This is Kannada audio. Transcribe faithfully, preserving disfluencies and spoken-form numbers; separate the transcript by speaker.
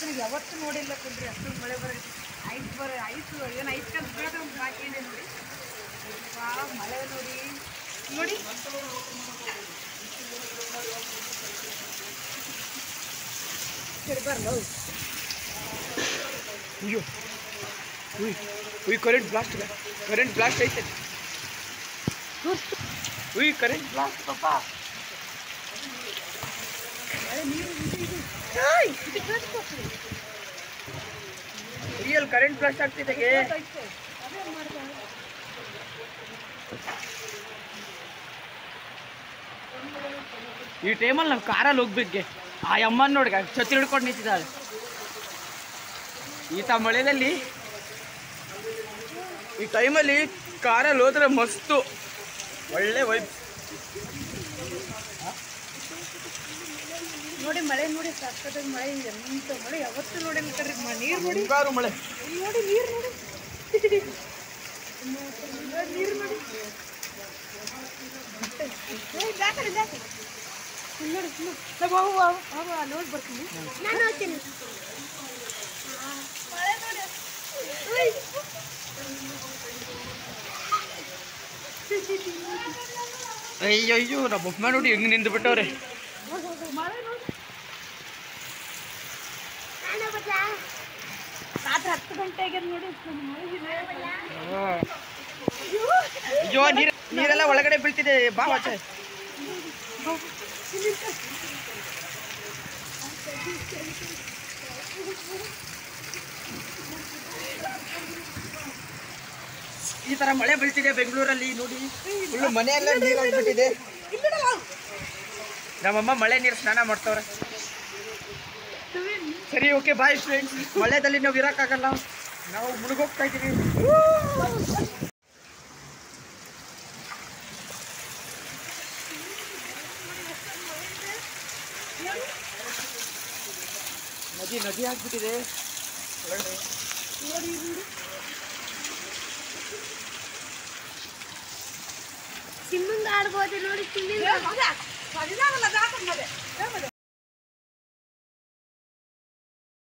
Speaker 1: ಯಾವತ್ತೂ ನೋಡಿಲ್ಲ ಕುಂದ್ರಿ ಅಷ್ಟು ಮಳೆ ಬರ ಐಸ್ ಬರ ಐಸ್ ಏನು ಐಸ್ ಕಲ್ ಬೀಳೋದು ಒಂದು ಬಾಕಿ ಇದೆ ನೋಡಿ. ವಾ ಮಳೆ ನೋಡಿ ನೋಡಿ ಬರಲ್ಲ.
Speaker 2: ಅಯ್ಯೋ ಉಯ್ ಉಯ್ ಕರೆಂಟ್ ಬ್ಲಾಸ್ಟ್ ಇದೆ, ಕರೆಂಟ್ ಬ್ಲಾಸ್ಟ್ ಐತೆ. ಉಯ್ ಕರೆಂಟ್ ಬ್ಲಾಸ್ಟ್ ಪಾಪ. ರಿಯಲ್ ಕರೆಂಟ್ ಬ್ಲಾಸ್ಟ್ ಆಗ್ತಿದೆ. ಈ ಟೈಮಲ್ಲಿ ನಾವು ಕಾರಲ್ಲಿ ಹೋಗ್ಬೇಕು. ಆ ಅಮ್ಮನ ನೋಡಿ ಛತ್ರಿ ಹಿಡ್ಕೊಂಡು ನಿಂತಿದ್ದಾಳೆ. ಈತ ಮಳೆಯಲ್ಲಿ ಈ ಟೈಮಲ್ಲಿ ಕಾರಲ್ಲಿ ಹೋದ್ರೆ ಮಸ್ತು ಒಳ್ಳೆ ವೈಬ್
Speaker 1: ನೋಡಿ. ಮಳೆ ನೋಡಿ ಸಕ್ಕತ್ತಾಗಿ ಮಳೆ ಎಂತ ಮಳೆ ಯಾವತ್ತೂ ನೋಡಿಲ್ಲ ಕಣ್ರಿ. ನೀರು ನೋಡಿ
Speaker 2: ಮುಂಗಾರು ಮಳೆ
Speaker 1: ನೋಡಿ, ನೀರು ನೋಡಿ ನೀರು ನೋಡಿ ನೋಡಿ ನೋಡಿ ಬರ್ತೀನಿ ನಾನು ಹೋಗ್ತೀನಿ. ಮಳೆ ನೋಡಿ
Speaker 2: ಅಯ್ಯೋ ಅಯ್ಯೋ ನಮ್ಮಮ್ಮ ನೋಡಿ ಹೆಂಗೆ ನಿಂತು ಬಿಟ್ಟವ್ರೆ.
Speaker 1: ರಾತ್ರಿ ಹತ್ತು ಗಂಟೆಗೆ ನೋಡಿ
Speaker 2: ಅಯ್ಯೋ ನೀರು ನೀರೆಲ್ಲ ಒಳಗಡೆ ಬೀಳ್ತಿದೆ. ಬಾ ವಾಚೆ. ಈ ತರ ಮಳೆ ಬೀಳ್ತಿದೆ ಬೆಂಗಳೂರಲ್ಲಿ ನೋಡಿ. ಫುಲ್ಲು ಮನೆಯೆಲ್ಲ ನೀರು ಆಗ್ಬಿಟ್ಟಿದೆ. ನಮ್ಮಮ್ಮ ಮಳೆ ನೀರು ಸ್ನಾನ ಮಾಡ್ತವ್ರೆ. ಸರಿ ಓಕೆ ಬಾಯ್ ಫ್ರೆಂಡ್ಸ್. ಮಳೆದಲ್ಲಿ ನಾವು ಇರೋಕ್ಕಾಗಲ್ಲ, ನಾವು ಮುಳುಗೋಗ್ತಾ ಇದ್ದೀವಿ. ನದಿ ನದಿ ಆಗ್ಬಿಟ್ಟಿದೆ.
Speaker 1: ಸಿಮ್ಮಿಂಗ್ ಆಡ್ಬೋದು ನೋಡಿ. ಸಿಮ್ಮಿಂಗ್